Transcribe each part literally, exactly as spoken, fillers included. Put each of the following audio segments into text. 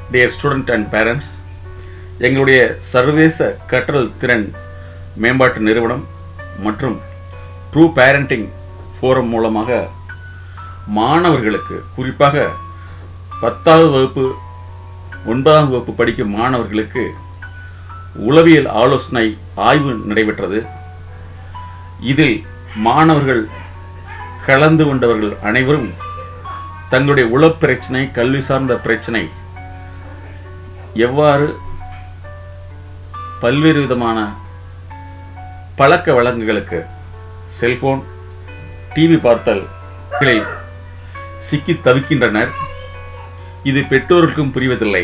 dear student and parents, எங்களுடைய சர்வதேச கற்றல் திறன் மேம்பாட்டு நிறுவனம் மற்றும் ட்ரூ பேரண்டிங் ஃபோரம் மூலமாக மாணவர்களுக்கு, குறிப்பாக பத்தாவது வகுப்பு ஒன்பதாம் வகுப்பு படிக்கும் மாணவர்களுக்கு உளவியல் ஆலோசனை ஆய்வு நடைபெற்றது. இதில் மாணவர்கள் கலந்து கொண்டவர்கள் அனைவரும் தங்களுடைய உளப் பிரச்சனை, கல்வி சார்ந்த பிரச்சனை, எவ்வாறு பல்வேறு விதமான பழக்க வழக்கங்களுக்கு, செல்போன், டிவி பார்த்தல் சிக்கி தவிக்கின்றனர். இது பெற்றோருக்கும் புரிவதில்லை.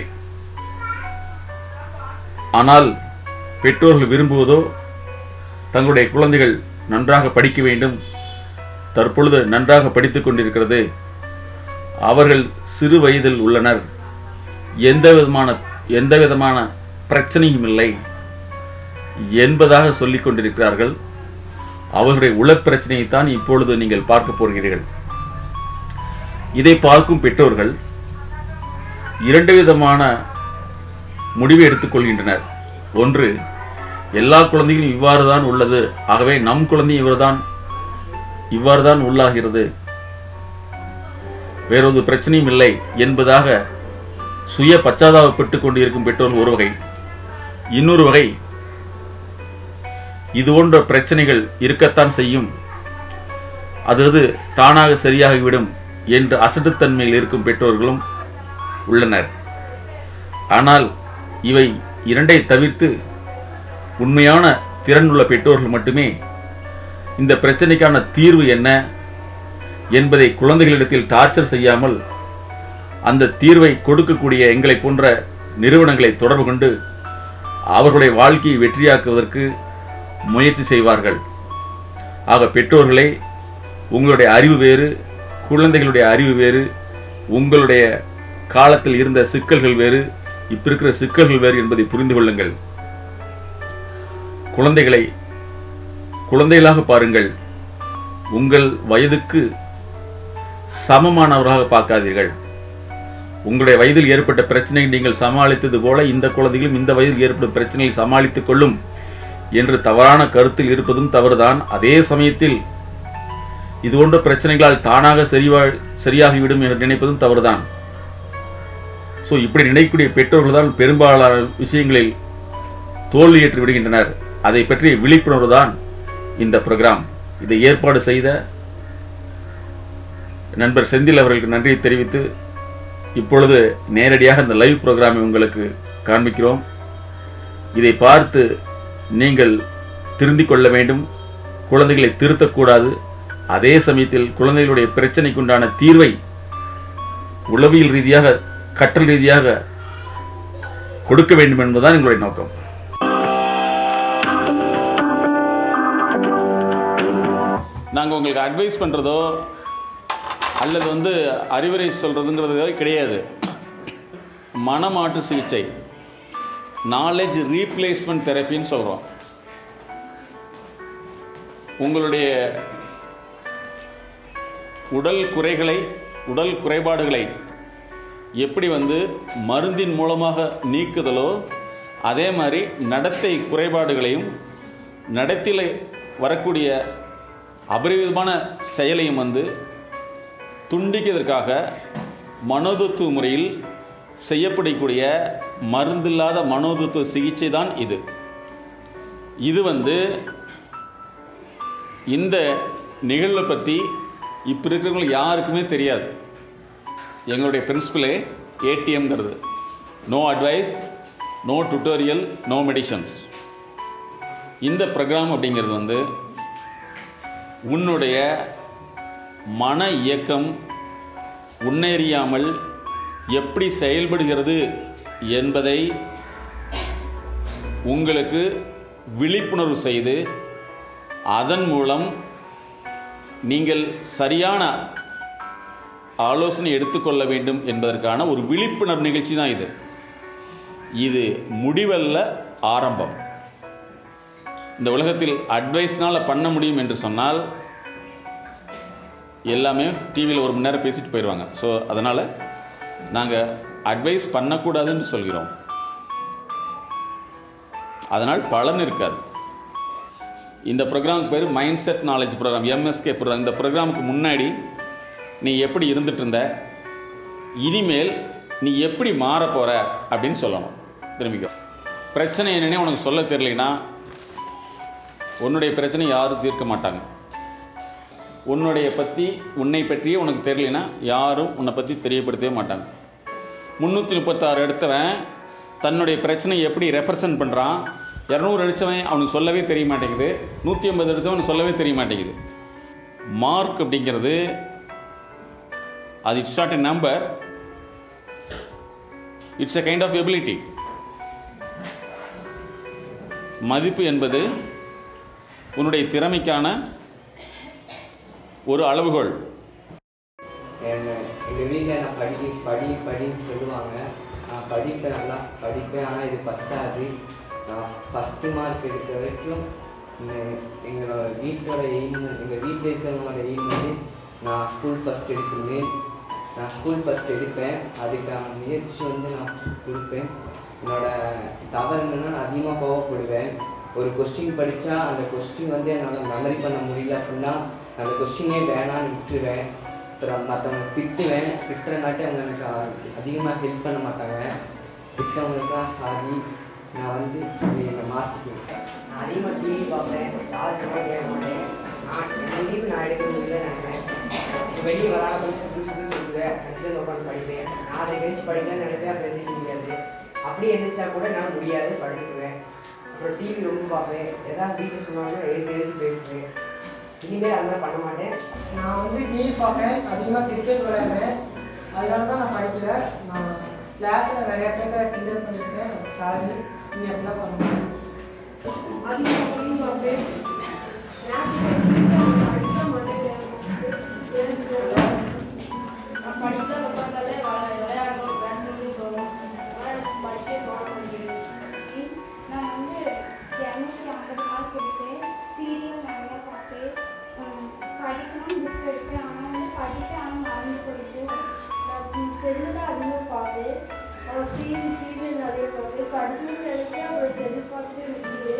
ஆனால் பெற்றோர்கள் விரும்புவதோ தங்களுடைய குழந்தைகள் நன்றாக படிக்க வேண்டும், தற்பொழுது நன்றாக படித்துக் கொண்டிருக்கிறது, அவர்கள் சிறு வயதில் உள்ளனர், எந்த விதமான எந்த விதமான பிரச்சனையும் இல்லை என்பதாக சொல்லிக் கொண்டிருக்கிறார்கள். அவர்களுடைய உளப் பிரச்சனையைத்தான் இப்பொழுது நீங்கள் பார்க்க போகிறீர்கள். இதை பார்க்கும் பெற்றோர்கள் இரண்டு விதமான முடிவை எடுத்துக்கொள்கின்றனர். ஒன்று, எல்லா குழந்தைகளும் இவ்வாறு தான் உள்ளது, ஆகவே நம் குழந்தை இவர்தான் இவ்வாறு தான் உள்ளாகிறது, வேறொரு பிரச்சனையும் இல்லை என்பதாக சுய பச்சாதாபப்பட்டுக் கொண்டிருக்கும் பெற்றோர்கள் ஒரு வகை. இன்னொரு வகை, இது போன்ற பிரச்சனைகள் இருக்கத்தான் செய்யும், அது அது தானாக சரியாகிவிடும் என்று அசட்டுத்தன்மையில் இருக்கும் பெற்றோர்களும் உள்ளனர். ஆனால் இவை இரண்டை தவிர்த்து உண்மையான திறன் உள்ள பெற்றோர்கள் மட்டுமே இந்த பிரச்சனைக்கான தீர்வு என்ன என்பதை குழந்தைகளிடத்தில் டார்ச்சர் செய்யாமல் அந்த தீர்வை கொடுக்கக்கூடிய எங்களை போன்ற நிறுவனங்களை தொடர்பு கொண்டு அவர்களுடைய வாழ்க்கையை வெற்றியாக்குவதற்கு முயற்சி செய்வார்கள். ஆக பெற்றோர்களே, உங்களுடைய அறிவு வேறு, குழந்தைகளுடைய அறிவு வேறு, உங்களுடைய காலத்தில் இருந்த சிக்கல்கள் வேறு, இப்ப இருக்கிற சிக்கல்கள் வேறு என்பதை புரிந்து கொள்ளுங்கள். குழந்தைகளை குழந்தைகளாக பாருங்கள். உங்கள் வயதுக்கு சமமானவராக பார்க்காதீர்கள். உங்களுடைய வயதில் ஏற்பட்ட பிரச்சனையை நீங்கள் சமாளித்தது போல இந்த குழந்தைகளும் இந்த வயதில் ஏற்படும் பிரச்சனையை சமாளித்துக் கொள்ளும் என்று தவறான கருத்தில் இருப்பதும் தவறுதான். அதே சமயத்தில் இது போன்ற பிரச்சனைகளால் தானாக சரிவா சரியாகிவிடும் என்று நினைப்பதும் தவறுதான். ஸோ இப்படி நினைக்கக்கூடிய பெற்றோர்கள் தான் பெரும்பாலான விஷயங்களில் தோல்வியேற்று விடுகின்றனர். அதை பற்றிய விழிப்புணர்வு தான் இந்த ப்ரோக்ராம். இதை ஏற்பாடு செய்த நண்பர் செந்தில் அவர்களுக்கு நன்றியை தெரிவித்து இப்பொழுது நேரடியாக இந்த லைவ் ப்ரோக்ராமை உங்களுக்கு காண்பிக்கிறோம். இதை பார்த்து நீங்கள் திருந்திக் கொள்ள வேண்டும், குழந்தைகளை திருத்தக்கூடாது. அதே சமயத்தில் குழந்தைகளுடைய பிரச்சனைக்குண்டான தீர்வை உளவியல் ரீதியாக, கற்றல் ரீதியாக கொடுக்க வேண்டும் என்பதுதான் எங்களுடைய நோக்கம். நாங்கள் உங்களுக்கு அட்வைஸ் பண்ணுறதோ அல்லது வந்து அறிவுரை சொல்கிறதுங்கிறது கிடையாது. மனமாற்று சிகிச்சை, நாலேஜ் ரீப்ளேஸ்மெண்ட் தெரப்பின்னு சொல்கிறோம். உங்களுடைய உடல் குறைகளை, உடல் குறைபாடுகளை எப்படி வந்து மருந்தின் மூலமாக நீக்குதலோ அதே மாதிரி நடத்தை குறைபாடுகளையும் நடத்தையில் வரக்கூடிய அபரிவிதமான செயலையும் வந்து துண்டிக்கிறதுக்காக மனோதத்துவ முறையில் செய்யப்படக்கூடிய மருந்தில்லாத மனோதத்துவ சிகிச்சை தான் இது. இது வந்து இந்த நிகழ்வை பற்றி இப்போ இருக்கிறவங்களுக்கு யாருக்குமே தெரியாது. எங்களுடைய பிரின்சிபலே ஏடிஎம்ங்கிறது, no advice, no tutorial, no medicines. இந்த ப்ரோக்ராம் அப்படிங்கிறது வந்து உன்னுடைய மன இயக்கம் உன்னறியாமல் எப்படி செயல்படுகிறது என்பதை உங்களுக்கு விழிப்புணர்வு செய்து அதன் மூலம் நீங்கள் சரியான ஆலோசனை எடுத்துக்கொள்ள வேண்டும் என்பதற்கான ஒரு விழிப்புணர்வு நிகழ்ச்சி தான் இது. இது முடிவல்ல, ஆரம்பம். இந்த உலகத்தில் அட்வைஸ்னால் பண்ண முடியும் என்று சொன்னால் எல்லாமே டிவியில் ஒரு மணி நேரம் பேசிட்டு போயிடுவாங்க. ஸோ அதனால் நாங்கள் அட்வைஸ் பண்ணக்கூடாதுன்னு சொல்கிறோம். அதனால் பலன் இருக்காது. இந்த ப்ரோக்ராமுக்கு பேர் mind set knowledge programme, MSK programme. இந்த ப்ரோக்ராமுக்கு முன்னாடி நீ எப்படி இருந்துட்டு இருந்த, இனிமேல் நீ எப்படி மாற போகிற அப்படின்னு சொல்லணும். திரும்பிக்கோ. பிரச்சனை என்னன்னே உனக்கு சொல்ல தெரியலைன்னா உன்னுடைய பிரச்சனை யாரும் தீர்க்க மாட்டாங்க. உன்னுடைய பற்றி உன்னை பற்றியே உனக்கு தெரியலைன்னா யாரும் உன்னை பற்றி தெரியப்படுத்தவே மாட்டாங்க. முந்நூற்றி முப்பத்தாறு எடுத்தவன் தன்னுடைய பிரச்சனையை எப்படி ரெப்ரசன்ட் பண்ணுறான், இரநூறு அடித்தவன் அவனுக்கு சொல்லவே தெரிய மாட்டேங்குது, நூற்றி ஐம்பது எடுத்தவன் சொல்லவே தெரிய மாட்டேங்குது. மார்க் அப்படிங்கிறது அது it's not a number, it's a kind of ability. மதிப்பு என்பது உன்னுடைய திறமைக்கான ஒரு அளவுகோல். எங்கள் வீட்டில் நான் படிக்க படி படின்னு சொல்லுவாங்க. நான் படிப்பேன், நல்லா படிப்பேன். ஆனால் இது பத்தாது. நான் ஃபஸ்ட்டு மார்க் எடுக்கிற வரைக்கும் எங்களோட வீட்டோட எய்ம், எங்கள் வீட்டில் இருக்கிறவங்களோட எய்ம் வந்து நான் ஸ்கூல் ஃபஸ்ட் எடுக்கணும். நான் ஸ்கூல் ஃபஸ்ட் எடுப்பேன். அதுக்கான முயற்சி வந்து நான் கொடுப்பேன். என்னோடய தவறு என்னென்னா நான் அதிகமாக கோவப்படுவேன். ஒரு கொஸ்டின் படித்தா அந்த கொஸ்டின் வந்து என்னால் மெமரி பண்ண முடியல அப்படின்னா அந்த கொஸ்டினே வேணான்னு விட்டுருவேன். அப்புறம் மற்றவங்க திட்டுவேன். திட்டுறனாட்டி அவங்க எனக்கு அதிகமாக ஹெல்ப் பண்ண மாட்டாங்க. திட்டவங்களுக்குலாம் சாரி. நான் வந்து என்னை மாற்றிக்குவேன். நான் அதிகமாக டிவி பார்ப்பேன், சார்ஜ் கேட்க மாட்டேன். நான் எங்கேயும் நான் எடுக்க முடியல நினைப்பேன். வெளியே வராத போய் சுற்றி சுற்றி சொல்லுவேன். கடைசியில் உட்காந்து படிப்பேன். நான் அதை கழிச்சு படிக்கலாம்னு நினைப்பேன். அப்புறம் எழுந்திரிக்க முடியாது. அப்படி எழுந்திரிச்சா கூட என்னால் முடியாது, படிச்சுக்குவேன். அப்புறம் டிவி ரொம்ப பார்ப்பேன். ஏதாவது வீட்டில் சொன்னாங்கன்னா எழுதி எழுதி பேசுவேன். இனிமேல் அதெல்லாம் பண்ண மாட்டேன். நான் வந்து டிவி பார்ப்பேன், அதிகமாக கிரிக்கெட் விளையாடுவேன். அதனால தான் நான் படிக்கல. நான் கிளாஸில் நிறையா பேர்த்த கிண்டல் பண்ணியிருக்கேன். சாரி, நீ அப்படிலாம் பண்ண மாட்டேன். அதிகமாக டிவி பார்ப்பேன். படிக்க மாட்டேன். படிக்க உட்காந்தாலே விளையாடணும், பேசுறது தோணும். படிக்க தோண மாட்டேங்குது. நான் வந்து இரநூத்தி ஐம்பது மார்க் எடுப்பேன். சீரியல் நிறையா பார்ப்பேன். படிக்கணும் புக் எடுப்பேன். ஆனால் வந்து படிப்பேன், ஆனால் மறந்து போயிட்டு. செல்லில் அதிகமாக பார்ப்பேன். சீரியல் சீரியல் நிறைய பார்ப்பேன். படிக்கணும்னு நினைச்சா ஒரு செல்லு பார்த்து இருக்குது.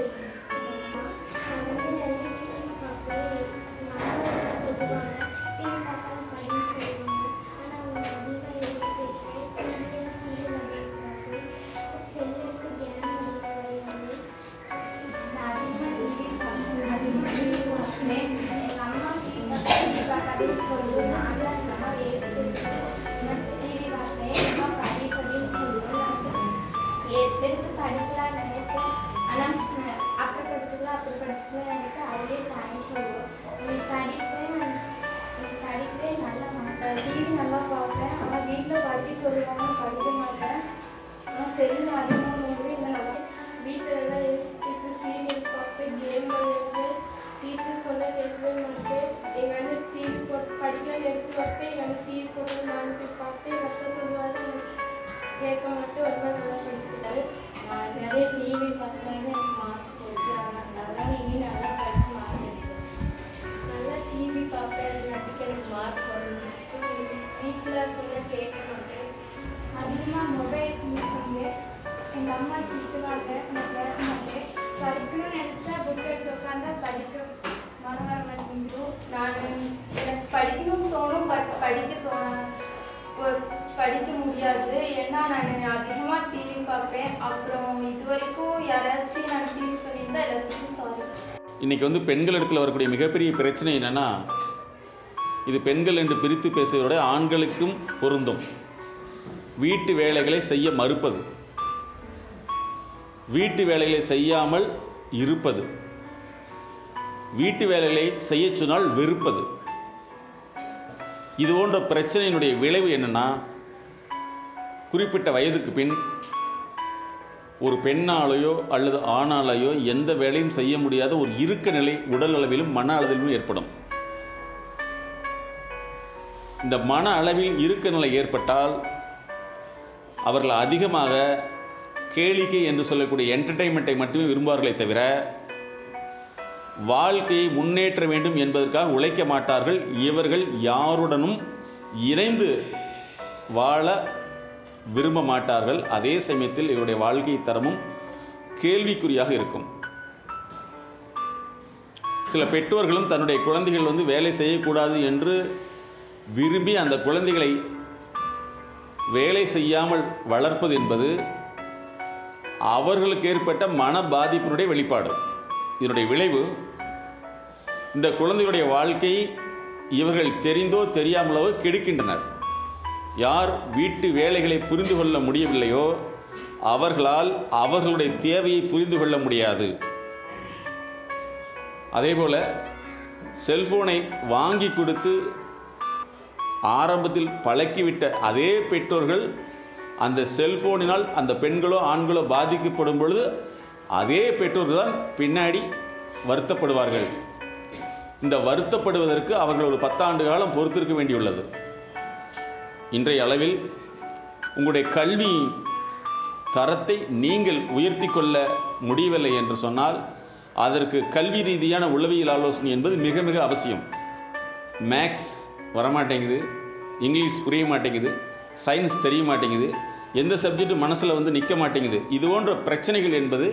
வந்து நிறைய டிவி பார்ப்பேன். சொல்லுவாங்க டிவி பார்த்தா படின்னு சொல்லுவாங்க. ஆனால் அவங்க அதிகமாக எழுதி பேசுவேன். சீரியல் நிறைய பார்ப்பேன். செல்லுக்கு கேம் விளையாடுவேன். நான் அதிகமாக டிவி பார்ப்பேன். அதிகமாக டிவி பார்ப்பேன். எங்கள் அம்மா டிவி பார்த்து சொல்லுவேன். நான் தான் எங்கள் அம்மா எடுத்து டிவி பார்ப்பேன். அம்மா படி படின்னு சொல்லுவாங்க. எடுத்து படிக்கலாம் நினைப்பேன். ஆனால் அப்புறம் படிச்சுக்கலாம் அப்புறம் படிச்சுக்கலாம் எனக்கு அதுலேயே டைம் சொல்லுவோம். எனக்கு படிப்பேன். எனக்கு படிப்பே நல்லா மாட்டேன். டிவி நல்லா பார்ப்பேன். ஆனால் வீட்டில் படிக்க சொல்லுவாங்க, படிக்க மாட்டேன். ஆனால் செல்லு அதிகமாக மூவி நல்லா வீட்டில் எல்லாம் எடுத்து சீரியல் பார்ப்பேன், கேம் விளையாடுவேன். டீச்சர் சொல்ல கேட்கவே மாட்டேன். எங்கள் அண்ணன் டிவி போட்டு படிக்கலாம் எடுத்து வைப்பேன். எங்கள் அண்ணன் டிவி போட்டு நான் போய் பார்ப்பேன். எங்கள் அப்பா சொல்லுவாரு, கேட்க மாட்டேன். ரொம்ப நல்லா படிச்சுட்டாரு. நான் நிறைய டிவி பார்த்தேன், எனக்கு மார்க் போச்சு. அதனால இனி நல்லா படிச்சு மார்க் எடுத்தேன். நல்லா டிவி பார்ப்பேன், அதுக்கு எனக்கு மார்க் குறைஞ்சிச்சு. வீட்டில் சொல்ல கேட்க மாட்டேன். அதிகமாக மொபைல் யூஸ் பண்ணுவேன். எங்கள் அம்மா திட்டுவாங்க, நான் கேட்க மாட்டேன். படிக்கணும்னு நினச்சா புக் எடுத்து உட்காந்தா படிக்க மனம் வர மாட்டேங்குது. நான் எனக்கு படிக்கணும்னு தோணும், பட் படிக்க தோண ஒரு படிக்க முடியாது. ஏன்னா நான் அதிகமாக டிவி பார்ப்பேன். அப்புறம் இது வரைக்கும் யாராச்சும் நான் டீஸ் பண்ணியிருந்தா எல்லாத்துக்கும் சாரி. இன்றைக்கி வந்து பெண்கள் இடத்துல வரக்கூடிய மிகப்பெரிய பிரச்சனை என்னென்னா, இது பெண்கள் என்று பிரித்து பேசுவதோட ஆண்களுக்கும் பொருந்தும். வீட்டு வேலைகளை செய்ய மறுப்பது, வீட்டு வேலைகளை செய்யாமல் இருப்பது, வீட்டு வேலைகளை செய்ய சொன்னால் வெறுப்பது. இது போன்ற பிரச்சனையினுடைய விளைவு என்னென்னா, குறிப்பிட்ட வயதுக்கு பின் ஒரு பெண்ணாலேயோ அல்லது ஆணாலேயோ எந்த வேலையும் செய்ய முடியாத ஒரு இறுக்க நிலை உடல் அளவிலும் மன அளவிலும் ஏற்படும். இந்த மன அளவில் இறுக்க நிலை ஏற்பட்டால் அவர்கள் அதிகமாக கேளிக்கை என்று சொல்லக்கூடிய என்டர்டெயின்மெண்ட்டை மட்டுமே விரும்புவார்களே தவிர வாழ்க்கையை முன்னேற்ற வேண்டும் என்பதற்காக உழைக்க மாட்டார்கள். இவர்கள் யாருடனும் இணைந்து வாழ விரும்ப மாட்டார்கள். அதே சமயத்தில் இவருடைய வாழ்க்கை தரமும் கேள்விக்குறியாக இருக்கும். சில பெற்றோர்களும் தன்னுடைய குழந்தைகள் வந்து வேலை செய்யக்கூடாது என்று விரும்பி அந்த குழந்தைகளை வேலை செய்யாமல் வளர்ப்பது என்பது அவர்களுக்கு ஏற்பட்ட மன பாதிப்பினுடைய வெளிப்பாடு. இதனுடைய விளைவு இந்த குழந்தைகளுடைய வாழ்க்கை இவர்கள் தெரிந்தோ தெரியாமலோ கெடுக்கின்றனர். யார் வீட்டு வேலைகளை புரிந்து கொள்ள முடியவில்லையோ அவர்களால் அவர்களுடைய தேவையை புரிந்து கொள்ள முடியாது. அதேபோல் செல்போனை வாங்கி கொடுத்து ஆரம்பத்தில் பழக்கிவிட்ட அதே பெற்றோர்கள் அந்த செல்போனினால் அந்த பெண்களோ ஆண்களோ பாதிக்கப்படும் பொழுது அதே பெற்றோர்கள் தான் பின்னாடி வருத்தப்படுவார்கள். இந்த வருத்தப்படுவதற்கு அவர்கள் ஒரு பத்தாண்டு காலம் பொறுத்திருக்க வேண்டியுள்ளது. இன்றைய அளவில் உங்களுடைய கல்வி தரத்தை நீங்கள் உயர்த்தி கொள்ள முடியவில்லை என்று சொன்னால் அதற்கு கல்வி ரீதியான உளவியல் ஆலோசனை என்பது மிக மிக அவசியம். மேக்ஸ் வரமாட்டேங்குது, இங்கிலீஷ் புரிய மாட்டேங்குது, சயின்ஸ் தெரிய மாட்டேங்குது, எந்த சப்ஜெக்ட் மனசில் வந்து நிற்க மாட்டேங்குது, இது போன்ற பிரச்சனைகள் என்பது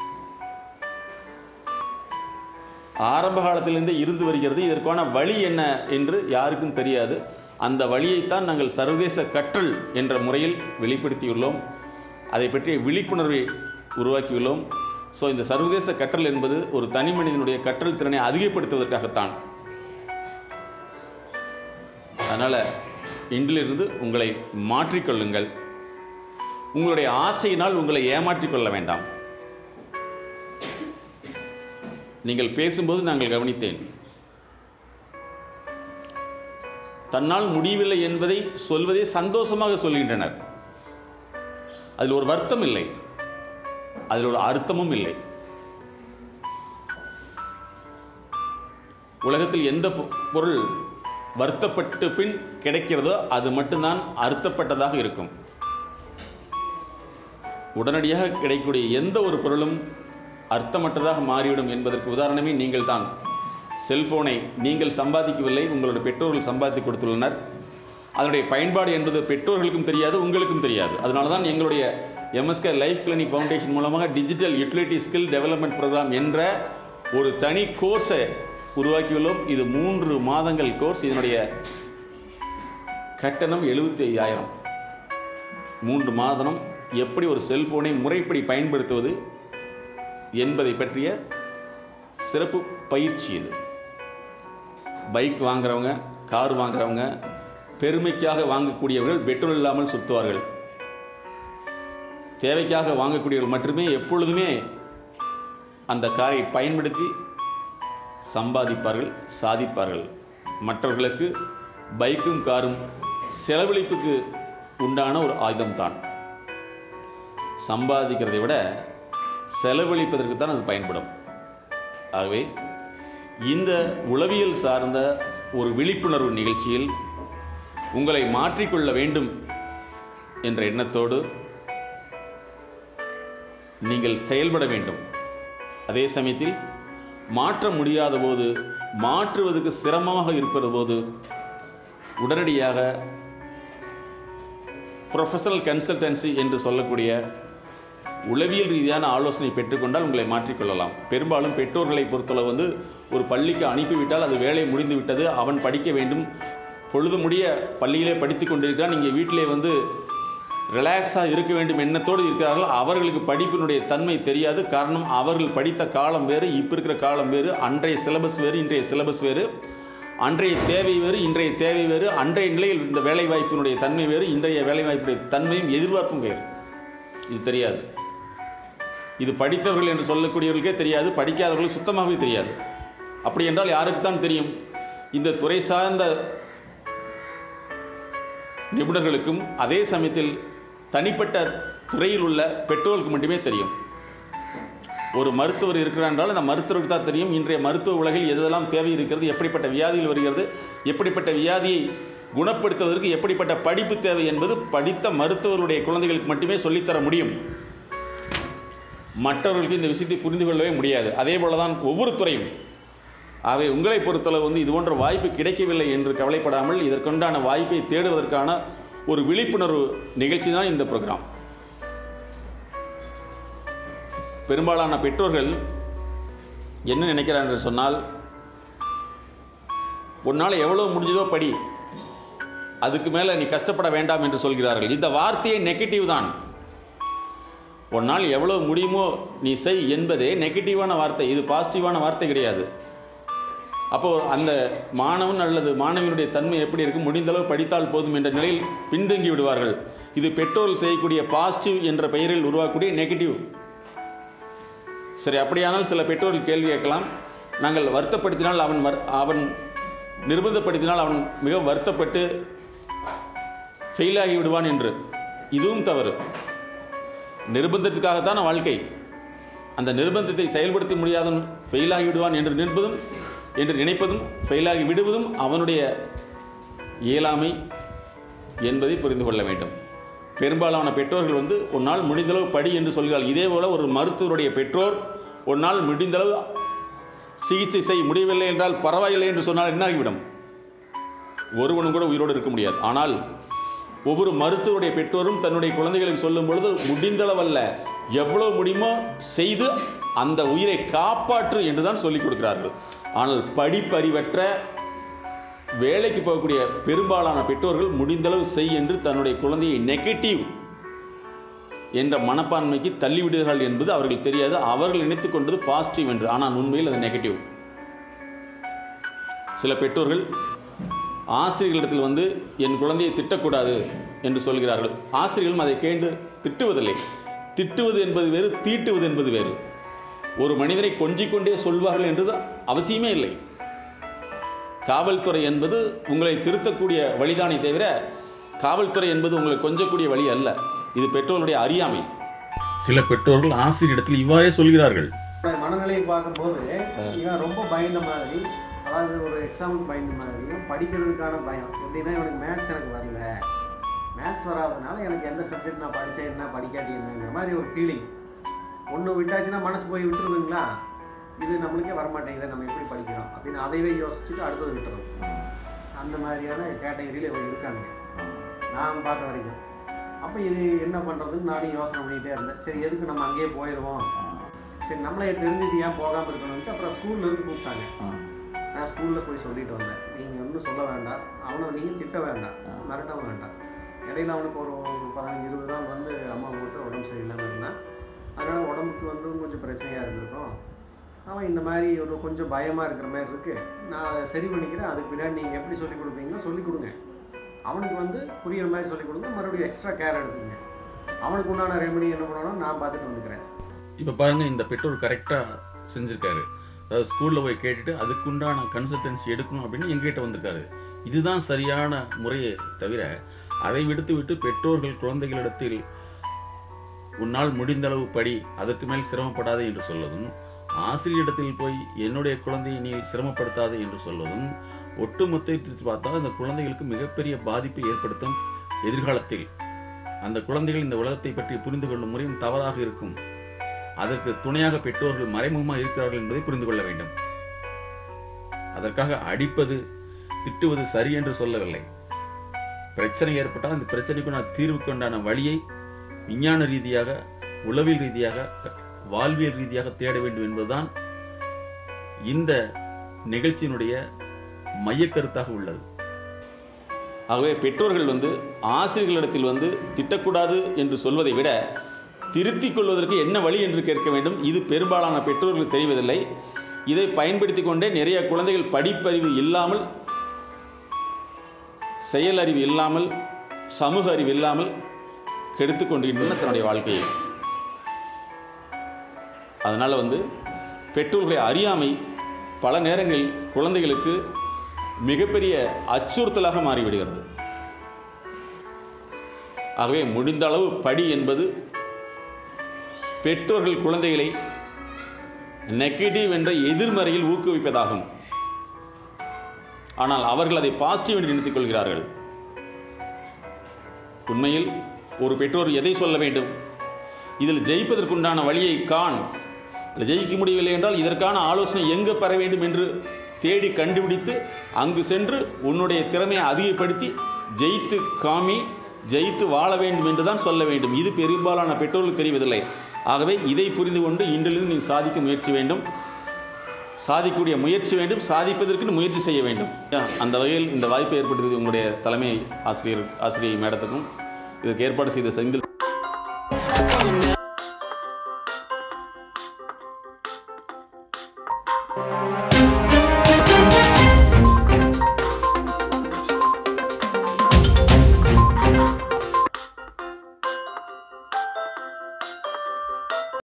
ஆரம்ப காலத்திலிருந்தே இருந்து வருகிறது. இதற்கான வழி என்ன என்று யாருக்கும் தெரியாது. அந்த வழியைத்தான் நாங்கள் சர்வதேச கற்றல் என்ற முறையில் வெளிப்படுத்தியுள்ளோம். அதை பற்றிய விழிப்புணர்வை உருவாக்கியுள்ளோம். ஸோ இந்த சர்வதேச கற்றல் என்பது ஒரு தனி மனிதனுடைய கற்றல் திறனை அதிகப்படுத்துவதற்காகத்தான். அதனால் இன்றிலிருந்து உங்களை மாற்றிக்கொள்ளுங்கள். உங்களுடைய ஆசையினால் உங்களை ஏமாற்றிக்கொள்ள வேண்டாம். நீங்கள் பேசும்போது நாங்கள் கவனித்தேன், தன்னால் முடியவில்லை என்பதை சொல்வதே சந்தோஷமாக சொல்கின்றனர். அதில் ஒரு வருத்தம் இல்லை, அதில் ஒரு அர்த்தமும் இல்லை. உலகத்தில் எந்த பொருள் வருத்தப்பட்டு பின் கிடைக்கிறதோ அது மட்டும்தான் அர்த்தப்பட்டதாக இருக்கும். உடனடியாக கிடைக்கக்கூடிய எந்த ஒரு பொருளும் அர்த்தமற்றதாக மாறிவிடும் என்பதற்கு உதாரணமே நீங்கள் தான். செல்போனை நீங்கள் சம்பாதிக்கவில்லை, உங்களுடைய பெற்றோர்கள் சம்பாதித்து கொடுத்துள்ளனர். அதனுடைய பயன்பாடு என்பது பெற்றோர்களுக்கும் தெரியாது, உங்களுக்கும் தெரியாது. அதனால தான் எங்களுடைய எம்எஸ்கே லைஃப் கிளினிக் ஃபவுண்டேஷன் மூலமாக digital utility skill development programme என்ற ஒரு தனி கோர்ஸை உருவாக்கியுள்ளோம். இது மூன்று மாதங்கள் கோர்ஸ். இதனுடைய கட்டணம் எழுபத்தி ஐயாயிரம். மூன்று மாதம் எப்படி ஒரு செல்போனை முறைப்படி பயன்படுத்துவது என்பதை பற்றிய சிறப்பு பயிற்சி இது. பைக் வாங்குறவங்க, கார் வாங்குறவங்க, பெருமைக்காக வாங்கக்கூடியவர்கள் பெட்ரோல் இல்லாமல் சுற்றுவார்கள். தேவைக்காக வாங்கக்கூடியவர்கள் மட்டுமே எப்பொழுதுமே அந்த காரை பயன்படுத்தி சம்பாதிப்பார்கள், சாதிப்பார்கள். மற்றவர்களுக்கு பைக்கும் காரும் செலவழிப்புக்கு உண்டான ஒரு ஆயுதம்தான். சம்பாதிக்கிறதை விட செலவழிப்பதற்கு தான் அது பயன்படும். ஆகவே இந்த உளவியல் சார்ந்த ஒரு விழிப்புணர்வு நிகழ்ச்சியில் உங்களை மாற்றிக்கொள்ள வேண்டும் என்ற எண்ணத்தோடு நீங்கள் செயல்பட வேண்டும். அதே சமயத்தில் மாற்ற முடியாத போது, மாற்றுவதற்கு சிரமமாக இருப்பது போது உடனடியாக ப்ரொஃபஷனல் கன்சல்டன்சி என்று சொல்லக்கூடிய உளவியல் ரீதியான ஆலோசனை பெற்றுக்கொண்டால் உங்களை மாற்றிக்கொள்ளலாம். பெரும்பாலும் பெற்றோர்களை பொறுத்தளவு வந்து ஒரு பள்ளிக்கு அனுப்பிவிட்டால் அது வேலை முடிந்து விட்டது, அவன் படிக்க வேண்டும், பொழுது முடிய பள்ளியிலே படித்து கொண்டிருக்கிறான், இங்கே வீட்டிலே வந்து ரிலாக்ஸாக இருக்க வேண்டும் எண்ணத்தோடு இருக்கிறார்கள். அவர்களுக்கு படிப்பினுடைய தன்மை தெரியாது. காரணம், அவர்கள் படித்த காலம் வேறு, இப்போ இருக்கிற காலம் வேறு, அன்றைய சிலபஸ் வேறு, இன்றைய சிலபஸ் வேறு, அன்றைய தேவை வேறு, இன்றைய தேவை வேறு, அன்றைய நிலையில் இந்த வேலைவாய்ப்பினுடைய தன்மை வேறு, இன்றைய வேலைவாய்ப்புடைய தன்மையும் எதிர்பார்ப்பும் வேறு. இது தெரியாது. இது படித்தவர்கள் என்று சொல்லக்கூடியவர்களுக்கே தெரியாது, படிக்காதவர்களுக்கு சுத்தமாகவே தெரியாது. அப்படி என்றால் யாருக்குத்தான் தெரியும்? இந்த துறை சார்ந்த நிபுணர்களுக்கும் அதே சமயத்தில் தனிப்பட்ட துறையில் உள்ள பெற்றோர்களுக்கு மட்டுமே தெரியும். ஒரு மருத்துவர் இருக்கிறார் என்றால் அந்த மருத்துவருக்கு தான் தெரியும் இன்றைய மருத்துவ உலகில் எதெல்லாம் தேவை இருக்கிறது, எப்படிப்பட்ட வியாதிகள் வருகிறது, எப்படிப்பட்ட வியாதியை குணப்படுத்துவதற்கு எப்படிப்பட்ட படிப்பு தேவை என்பது படித்த மருத்துவருடைய குழந்தைகளுக்கு மட்டுமே சொல்லித்தர முடியும். மற்றவர்களுக்கு இந்த விஷயத்தை புரிந்து கொள்ளவே முடியாது. அதே போல தான் ஒவ்வொரு துறையும். ஆகவே உங்களை பொறுத்தளவு வந்து இது போன்ற வாய்ப்பு கிடைக்கவில்லை என்று கவலைப்படாமல் இதற்குண்டான வாய்ப்பை தேடுவதற்கான ஒரு விழிப்புணர்வு நிகழ்ச்சி தான் இந்த ப்ரோக்ராம். பெரும்பாலான பெற்றோர்கள் என்ன நினைக்கிறார்கள் என்று சொன்னால், உன்னால் எவ்வளோ முடிஞ்சதோ படி, அதுக்கு மேலே நீ கஷ்டப்பட வேண்டாம் என்று சொல்கிறார்கள். இந்த வார்த்தையே நெகட்டிவ் தான். உன்னால் எவ்வளோ முடியுமோ நீ செய் என்பதே நெகட்டிவான வார்த்தை, இது பாசிட்டிவான வார்த்தை கிடையாது. அப்போது அந்த மாணவன் அல்லது மாணவியினுடைய தன்மை எப்படி இருக்கும், முடிந்தளவு படித்தால் போதும் என்ற நிலையில் பின்தங்கி விடுவார்கள். இது பெற்றோர்கள் செய்யக்கூடிய பாசிட்டிவ் என்ற பெயரில் உருவாக்கக்கூடிய நெகட்டிவ். சரி, அப்படியானால் சில பெற்றோர்கள் கேள்வி கேட்கலாம், நாங்கள் வருத்தப்படுத்தினால் அவன் வர் அவன் நிர்பந்தப்படுத்தினால் அவன் மிகவும் வருத்தப்பட்டு ஃபெயிலாகி விடுவான் என்று. இதுவும் தவறு. நிர்பந்தத்துக்காகத்தான் வாழ்க்கை. அந்த நிர்பந்தத்தை செயல்படுத்த முடியாதவன் ஃபெயிலாகி விடுவான் என்று நிற்பதும் என்று நினைப்பதும் ஃபெயிலாகி விடுவதும் அவனுடைய இயலாமை என்பதை புரிந்து கொள்ள வேண்டும். பெரும்பாலான பெற்றோர்கள் வந்து உன்னால் முடிந்தளவு படி என்று சொல்கிறார்கள். இதே போல ஒரு மருத்துவருடைய பெற்றோர் உன்னால் முடிந்தளவு சிகிச்சை செய்ய முடியவில்லை என்றால் பரவாயில்லை என்று சொன்னால் என்னாகிவிடும்? ஒருவனும் கூட உயிரோடு இருக்க முடியாது. ஆனால் ஒவ்வொரு மருத்துவருடைய பெற்றோரும் தன்னுடைய குழந்தைகளுக்கு சொல்லும் பொழுது முடிந்தளவல்ல, எவ்வளவு முடியுமோ செய்து அந்த உயிரை காப்பாற்று என்று தான் சொல்லிக் கொடுக்கிறார்கள். ஆனால் படிப்பறிவற்ற வேலைக்கு போகக்கூடிய பெரும்பாலான பெற்றோர்கள் முடிந்தளவு செய் என்று தன்னுடைய குழந்தையை நெகட்டிவ் என்ற மனப்பான்மைக்கு தள்ளிவிடுகிறார்கள் என்பது அவர்கள் தெரியாது. அவர்கள் நினைத்துக் கொண்டது பாசிட்டிவ் என்று, ஆனால் உண்மையில் அது நெகட்டிவ். சில பெற்றோர்கள் ஆசிரியர்களிடத்தில் வந்து என் குழந்தையை திட்டக்கூடாது என்று சொல்கிறார்கள். ஆசிரியர்களும் அதை கேண்டு திட்டுவதில்லை. திட்டுவது என்பது வேறு, தீட்டுவது என்பது வேறு. ஒரு மனிதனை கொஞ்சிக் கொண்டே சொல்வார்கள் என்றது அவசியமே இல்லை. காவல்துறை என்பது உங்களை திருத்தக்கூடிய வழிதானே தவிர காவல்துறை என்பது உங்களை கொஞ்சக்கூடிய வழி அல்ல. இது பெற்றோருடைய அறியாமை. சில பெற்றோர்கள் ஆசிரியரிடத்தில் இவ்வாறே சொல்கிறார்கள். மனநிலையை பார்க்கும்போது இவன் ரொம்ப பயந்த மாதிரி, அதாவது ஒரு எக்ஸாமுக்கு பயந்த மாதிரியும் படிக்கிறதுக்கான பயம். எப்படின்னா, இவனுக்கு மேத்ஸ் எனக்கு வரல, மேத்ஸ் வராதனால எனக்கு எந்த சப்ஜெக்ட் நான் படித்தேன் என்ன படிக்காட்டி என்னங்கிற மாதிரி ஒரு ஃபீலிங். ஒன்று விட்டாச்சுன்னா மனசு போய் விட்டுருதுங்களா, இது நம்மளுக்கே வரமாட்டேங்குது, நம்ம எப்படி படிக்கிறோம் அப்படின்னு அதைவே யோசிச்சுட்டு அடுத்தது விட்டுறோம். அந்த மாதிரியான கேட்டகரியில் இவங்க இருக்காங்க நான் பார்த்த வரைக்கும். அப்போ இது என்ன பண்ணுறதுன்னு நானும் யோசனை பண்ணிகிட்டே இருந்தேன். சரி, எதுக்கு நம்ம அங்கேயே போயிடுவோம், சரி நம்மளே தெரிஞ்சுட்டு ஏன் போகாமல் இருக்கணும்ட்டு அப்புறம் ஸ்கூல்லேருந்து கூப்பிட்டாங்க. நான் ஸ்கூலில் போய் சொல்லிட்டு வந்தேன், நீங்கள் ஒன்றும் சொல்ல வேண்டாம், அவனை நீங்கள் திட்ட வேண்டாம், மிரட்டவும் வேண்டாம். இடையில அவனுக்கு ஒரு பதினஞ்சு இருபது நாள் வந்து அம்மா போட்டு உடம்பு சரியில்லாமல் இருந்தான். அதனால் உடம்புக்கு வந்து கொஞ்சம் பிரச்சனையாக இருந்திருக்கும். அவன் இந்த மாதிரி ஒரு கொஞ்சம் பயமாக இருக்கிற மாதிரி இருக்குது, நான் அதை சரி பண்ணிக்கிறேன், அதுக்கு பின்னாடி நீங்கள் எப்படி சொல்லிக் கொடுப்பீங்களோ சொல்லிக் கொடுங்க, அவனுக்கு வந்து புரிகிற மாதிரி சொல்லிக் கொடுங்க, மறுபடியும் எக்ஸ்ட்ரா கேர் எடுத்துங்க, அவனுக்கு உண்டான ரெமெடி என்ன பண்ணணும் நான் பார்த்துட்டு வந்துக்கிறேன். இப்போ பாருங்கள், இந்த பெற்றோர் கரெக்டாக செஞ்சுருக்காரு. அதாவது ஸ்கூலில் போய் கேட்டுட்டு அதுக்குண்டான கன்சல்டன்சி எடுக்கணும் அப்படின்னு எங்ககிட்ட வந்திருக்காரு. இதுதான் சரியான முறையே தவிர அதை விடுத்து விட்டு பெற்றோர்கள் குழந்தைகளிடத்தில் உன்னால் முடிந்தளவு படி, அதற்கு மேல் சிரமப்படாதே என்று சொல்வதும், ஆசிரியரிடத்தில் போய் என்னுடைய குழந்தையை நீ சிரமப்படுத்தாதே என்று சொல்வதும் ஒட்டுமொத்தத்தில் பார்த்தால் அந்த குழந்தைகளுக்கு மிகப்பெரிய பாதிப்பை ஏற்படுத்தும். எதிர்காலத்தில் அந்த குழந்தைகள் இந்த உலகத்தை பற்றி புரிந்து கொள்ளும் முறையும் தவறாக இருக்கும். அதற்கு துணையாக பெற்றோர்கள் மறைமுகமாக இருக்கிறார்கள் என்பதை புரிந்து கொள்ள வேண்டும். அதற்காக அடிப்பது திட்டுவது சரி என்று சொல்லவில்லை. பிரச்சனை ஏற்பட்டால் அந்த பிரச்சனைக்கு நான் தீர்வுக்கு உண்டான வழியை விஞ்ஞான ரீதியாக, உளவியல் ரீதியாக, வாழ்வியல் ரீதியாக தேட வேண்டும் என்பதுதான் இந்த நிகழ்ச்சியினுடைய மையக்கருத்தாக உள்ளது. ஆகவே பெற்றோர்கள் வந்து ஆசிரியர்களிடத்தில் வந்து திட்டக்கூடாது என்று சொல்வதை விட திருத்திக் கொள்வதற்கு என்ன வழி என்று கேட்க வேண்டும். இது பெரும்பாலான பெற்றோர்கள் தெரிவதில்லை. இதை பயன்படுத்தி கொண்டே நிறைய குழந்தைகள் படிப்பறிவு இல்லாமல், செயல் அறிவு இல்லாமல், சமூக அறிவு இல்லாமல் கெடுத்து கொண்டிருக்கின்றன தன்னுடைய வாழ்க்கையை. அதனால் வந்து பெற்றோர்களுடைய அறியாமை பல நேரங்களில் குழந்தைகளுக்கு மிகப்பெரிய அச்சுறுத்தலாக மாறிவிடுகிறது. ஆகவே முடிந்த அளவு படி என்பது பெற்றோர்கள் குழந்தைகளை நெகட்டிவ் என்ற எதிர்மறையில் ஊக்குவிப்பதாகும். ஆனால் அவர்கள் அதை பாசிட்டிவ் என்று நினைத்துக் கொள்கிறார்கள். உண்மையில் ஒரு பெற்றோர் எதை சொல்ல வேண்டும், இதில் ஜெயிப்பதற்குண்டான வழியை காண், ஜெயிக்க முடியவில்லை என்றால் இதற்கான ஆலோசனை எங்கு பெற வேண்டும் என்று தேடி கண்டுபிடித்து அங்கு சென்று உன்னுடைய திறமையை அதிகப்படுத்தி ஜெயித்து காமி, ஜெயித்து வாழ வேண்டும் என்று தான் சொல்ல வேண்டும். இது பெரும்பாலான பெற்றோர்களுக்கு தெரிவதில்லை. ஆகவே இதை புரிந்து கொண்டு இன்றிலிருந்து நீங்கள் சாதிக்க முயற்சி வேண்டும், சாதிக்கக்கூடிய முயற்சி வேண்டும், சாதிப்பதற்கு முயற்சி செய்ய வேண்டும். அந்த வகையில் இந்த வாய்ப்பை ஏற்படுத்தியது உங்களுடைய தலைமை ஆசிரியர் ஆசிரியை மேடத்துக்கும் இதற்கு ஏற்பாடு செய்த செந்தில் Thank you.